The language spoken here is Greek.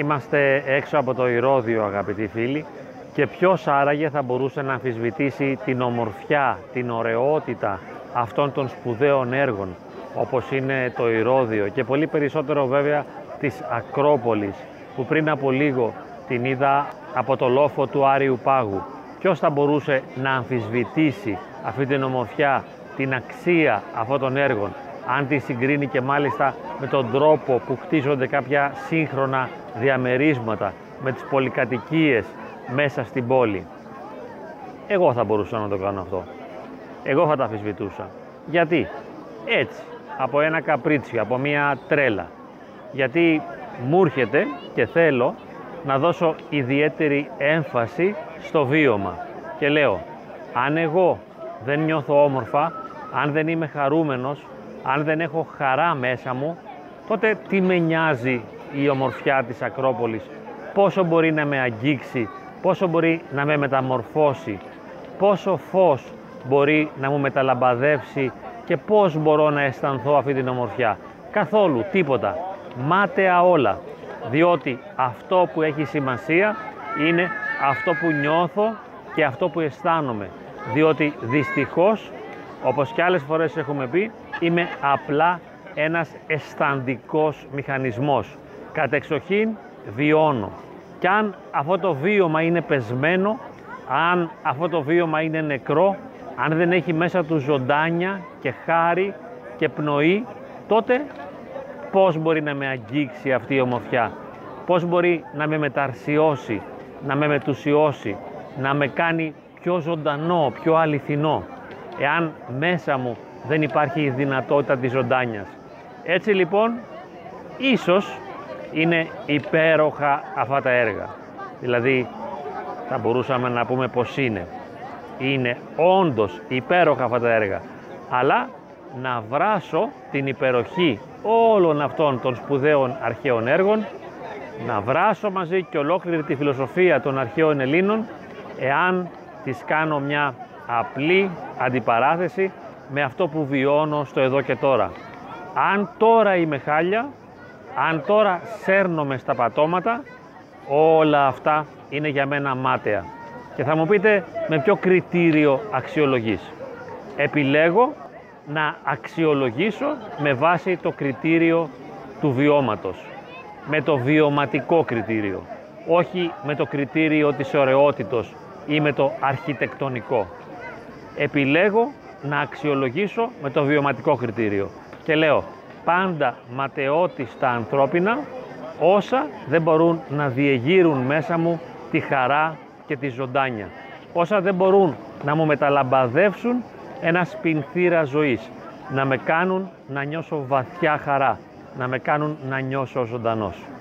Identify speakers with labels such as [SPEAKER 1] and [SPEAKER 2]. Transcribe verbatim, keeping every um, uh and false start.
[SPEAKER 1] Είμαστε έξω από το Ηρώδειο, αγαπητοί φίλοι, και ποιος άραγε θα μπορούσε να αμφισβητήσει την ομορφιά, την ωραιότητα αυτών των σπουδαίων έργων, όπως είναι το Ηρώδειο και πολύ περισσότερο βέβαια της Ακρόπολης, που πριν από λίγο την είδα από το λόφο του Άριου Πάγου. Ποιος θα μπορούσε να αμφισβητήσει αυτή την ομορφιά, την αξία αυτών των έργων, αν τη συγκρίνει και μάλιστα με τον τρόπο που κτίζονται κάποια σύγχρονα διαμερίσματα, με τις πολυκατοικίες μέσα στην πόλη. Εγώ θα μπορούσα να το κάνω αυτό. Εγώ θα τα αμφισβητούσα. Γιατί? Έτσι, από ένα καπρίτσιο, από μια τρέλα. Γιατί μου έρχεται και θέλω να δώσω ιδιαίτερη έμφαση στο βίωμα. Και λέω, αν εγώ δεν νιώθω όμορφα, αν δεν είμαι χαρούμενος, αν δεν έχω χαρά μέσα μου, τότε τι με νοιάζει η ομορφιά της Ακρόπολης, πόσο μπορεί να με αγγίξει, πόσο μπορεί να με μεταμορφώσει, πόσο φως μπορεί να μου μεταλαμπαδεύσει και πώς μπορώ να αισθανθώ αυτή την ομορφιά. Καθόλου, τίποτα, μάταια όλα, διότι αυτό που έχει σημασία είναι αυτό που νιώθω και αυτό που αισθάνομαι, διότι δυστυχώς, όπως και άλλες φορές έχουμε πει, είμαι απλά ένας αισθαντικός μηχανισμός. Κατεξοχήν βιώνω. Και αν αυτό το βίωμα είναι πεσμένο, αν αυτό το βίωμα είναι νεκρό, αν δεν έχει μέσα του ζωντάνια και χάρη και πνοή, τότε πώς μπορεί να με αγγίξει αυτή η ομορφιά, πώς μπορεί να με μεταρσιώσει, να με μετουσιώσει, να με κάνει πιο ζωντανό, πιο αληθινό, εάν μέσα μου δεν υπάρχει η δυνατότητα της ζωντάνιας. Έτσι λοιπόν, ίσως είναι υπέροχα αυτά τα έργα. Δηλαδή, θα μπορούσαμε να πούμε πως είναι. Είναι όντως υπέροχα αυτά τα έργα. Αλλά να βράσω την υπεροχή όλων αυτών των σπουδαίων αρχαίων έργων, να βράσω μαζί και ολόκληρη τη φιλοσοφία των αρχαίων Ελλήνων, εάν της κάνω μια απλή αντιπαράθεση με αυτό που βιώνω στο εδώ και τώρα. Αν τώρα είμαι χάλια, αν τώρα σέρνομαι στα πατώματα, όλα αυτά είναι για μένα μάταια. Και θα μου πείτε με ποιο κριτήριο αξιολογείς. Επιλέγω να αξιολογήσω με βάση το κριτήριο του βιώματος, με το βιωματικό κριτήριο, όχι με το κριτήριο της ωραιότητος ή με το αρχιτεκτονικό. Επιλέγω να αξιολογήσω με το βιωματικό κριτήριο και λέω πάντα ματαιώτη τα ανθρώπινα, όσα δεν μπορούν να διεγείρουν μέσα μου τη χαρά και τη ζωντάνια, όσα δεν μπορούν να μου μεταλαμπαδεύσουν ένα σπινθήρα ζωής, να με κάνουν να νιώσω βαθιά χαρά, να με κάνουν να νιώσω ζωντανός.